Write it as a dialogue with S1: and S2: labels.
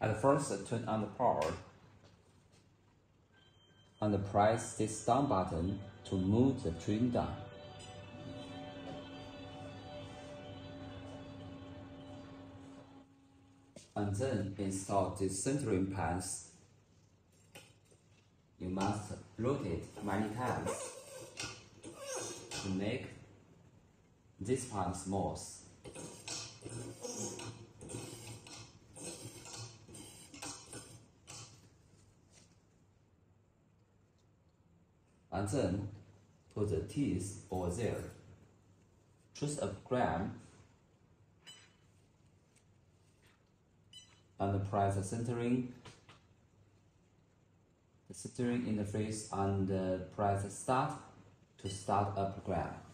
S1: At first, turn on the power and press this down button to move the trim down. And then install the centering pans. You must rotate many times to make this part smooth. And then put the teeth over there. Choose a gram and press the centering interface and press start to start a program.